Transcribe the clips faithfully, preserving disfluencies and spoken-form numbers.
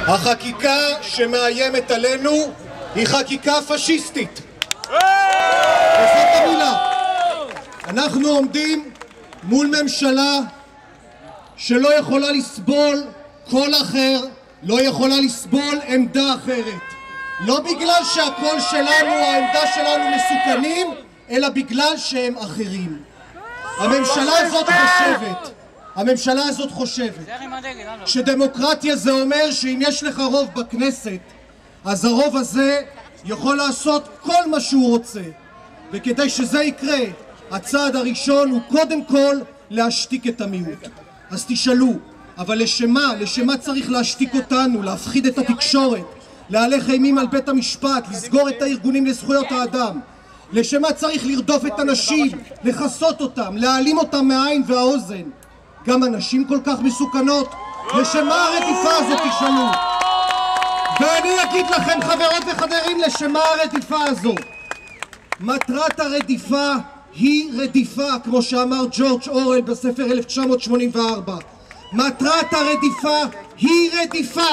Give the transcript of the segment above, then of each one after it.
החקיקה שמאיימת עלינו היא חקיקה פשיסטית. וזאת המילה. אנחנו עומדים מול ממשלה שלא יכולה לסבול קול אחר, לא יכולה לסבול עמדה אחרת. לא בגלל שהקול שלנו, העמדה שלנו מסוכנים, אלא בגלל שהם אחרים. הממשלה הזאת חושבת, הממשלה הזאת חושבת שדמוקרטיה זה אומר שאם יש לך רוב בכנסת, אז הרוב הזה יכול לעשות כל מה שהוא רוצה. וכדי שזה יקרה, הצעד הראשון הוא קודם כל להשתיק את המיעוט. אז תשאלו, אבל לשמה, לשמה צריך להשתיק אותנו, להפחיד את התקשורת, להלך אימים על בית המשפט, לסגור את הארגונים לזכויות האדם? לשמה צריך לרדוף את הנשים, לחסות אותם, להעלים אותם מהעין והאוזן? גם הנשים כל כך מסוכנות? לשמה הרדיפה הזאת תשאלו? ואני אגיד לכם, חברות וחברים, לשמה הרדיפה הזו? מטרת הרדיפה היא רדיפה, כמו שאמר ג'ורג' אורוול בספר אלף תשע מאות שמונים וארבע. מטרת הרדיפה היא רדיפה.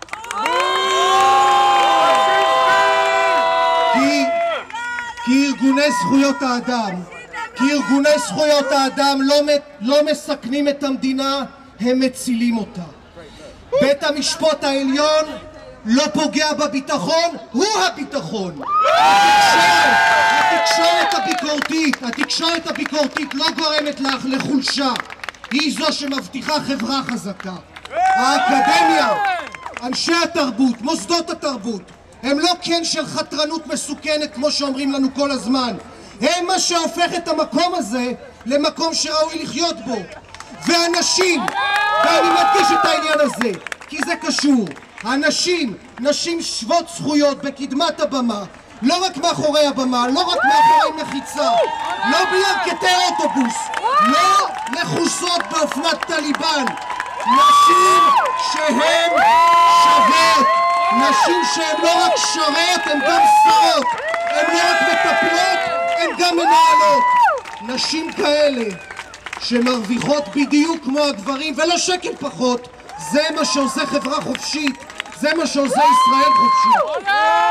כי, כי ארגוני זכויות האדם, כי ארגוני זכויות האדם לא, לא מסכנים את המדינה, הם מצילים אותה. בית המשפט העליון לא פוגע בביטחון, הוא הביטחון. התקשורת, התקשורת הביקורתית, התקשורת הביקורתית לא גורמת לך לחולשה, היא זו שמבטיחה חברה חזקה. האקדמיה, אנשי התרבות, מוסדות התרבות, הם לא כן של חתרנות מסוכנת כמו שאומרים לנו כל הזמן. הם מה שהופך את המקום הזה למקום שראוי לחיות בו. ואנשים, ואני מדגיש את העניין הזה, כי זה קשור, הנשים, נשים שוות זכויות בקדמת הבמה, לא רק מאחורי הבמה, לא רק מאחורי מחיצה, לא בירכתי אוטובוס, לא לחוסות באופנת טליבן. נשים שהן שוות, נשים שהן לא רק שרת, הן גם שרות, הן לא רק מטפלות, הן גם מנהלות. נשים כאלה שמרוויחות בדיוק כמו הגברים ולא שקל פחות, זה מה שעושה חברה חופשית, זה מה שעושה ישראל חופשית.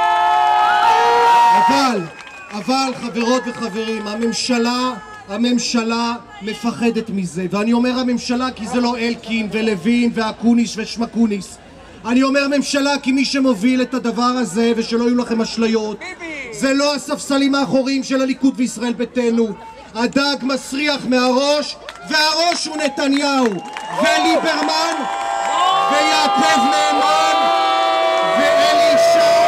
אבל, אבל חברות וחברים, הממשלה, הממשלה מפחדת מזה. ואני אומר הממשלה כי זה לא אלקין ולוין ואקוניס ושמקוניס. אני אומר ממשלה כי מי שמוביל את הדבר הזה, ושלא יהיו לכם אשליות, זה לא הספסלים האחוריים של הליכוד וישראל ביתנו. הדג מסריח מהראש, והראש הוא נתניהו וליברמן ויעקב נאמן ואלי ישי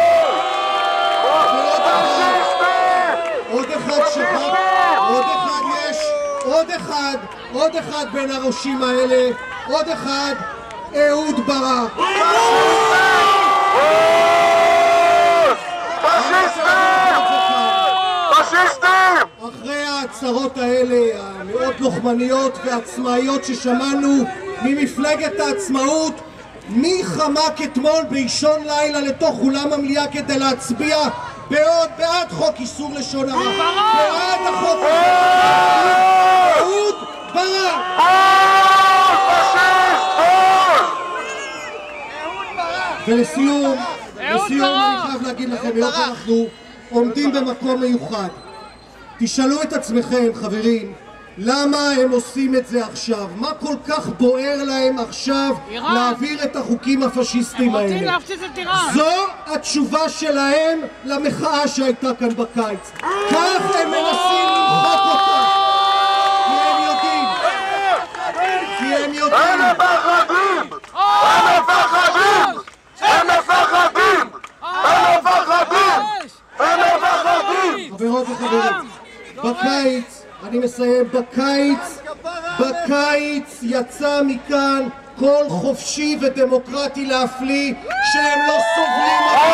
ועוד אחד, עוד אחד שכח, עוד אחד יש, עוד אחד, עוד אחד בין הראשים האלה, עוד אחד, אהוד ברק. אחרי ההצהרות האלה המאוד לוחמניות ועצמאיות ששמענו ממפלגת העצמאות, מי חמק אתמול באישון לילה לתוך אולם המליאה כדי להצביע בעוד בעד חוק איסור לשון הרע? בעד החוק הזה אהוד ברק. ולסיום, לסיום אני חייב להגיד לכם, היות אנחנו עומדים במקום מיוחד, תשאלו את עצמכם, חברים, למה הם עושים את זה עכשיו? מה כל כך בוער להם עכשיו להעביר את החוקים הפשיסטיים האלה? זו התשובה שלהם למחאה שהייתה כאן בקיץ. כך הם מנסים למחוק אותה. כי הם יודעים. כי הם יודעים. הם מפחדים! הם מפחדים! הם מפחדים! הם מפחדים! הם מפחדים! חברות וחברים, בקיץ, אני מסיים, בקיץ, בקיץ יצא מכאן קול חופשי ודמוקרטי להפליא שהם לא סובלים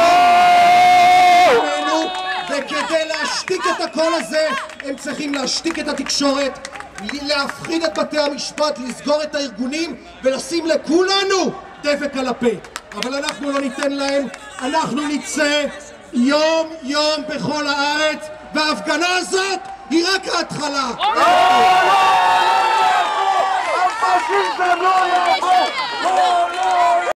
ממנו, וכדי להשתיק את הקול הזה הם צריכים להשתיק את התקשורת, להפחיד את בתי המשפט, לסגור את הארגונים ולשים לכולנו דבק על הפה. אבל אנחנו לא ניתן להם, אנחנו נצא יום יום בכל הארץ, וההפגנה הזאת היא רק ההתחלה. הפשיזם לא יעבור!